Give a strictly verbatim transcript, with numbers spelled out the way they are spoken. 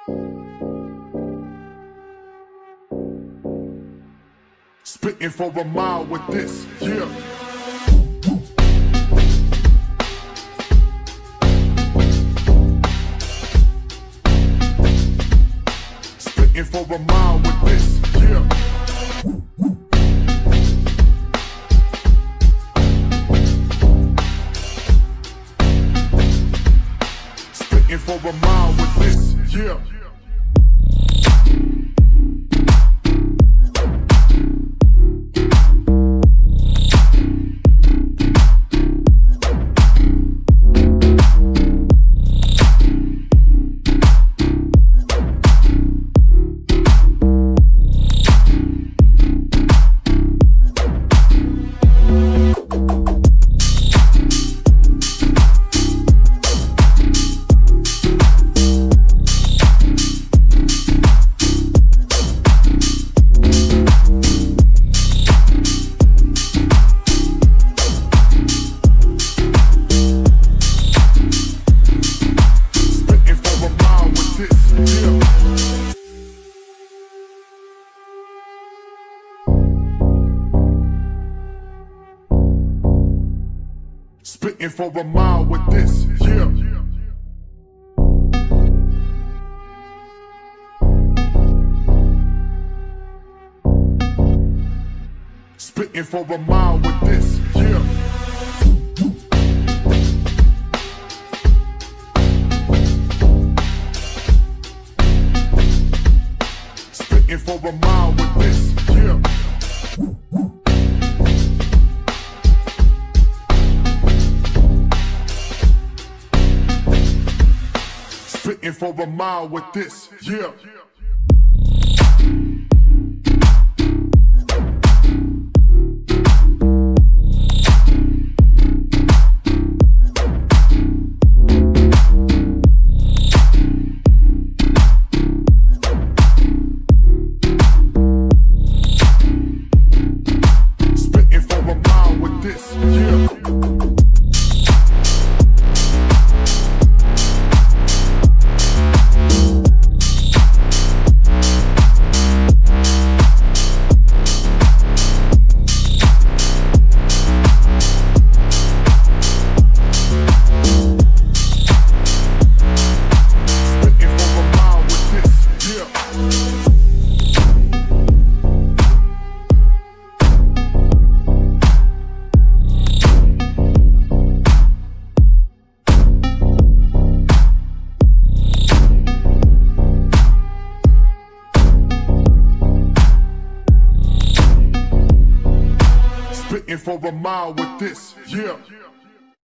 Spitting for a mile with this, yeah. Spitting for a mile with this, yeah. Spitting for a mile with this, yeah. Spitting for a mile with this, yeah. Spitting for a mile with this, yeah. Spitting for a mile with this, yeah. Spitting for a mile with this, yeah. Spitting for a mile with this, yeah. Spitting for a mile with this, yeah.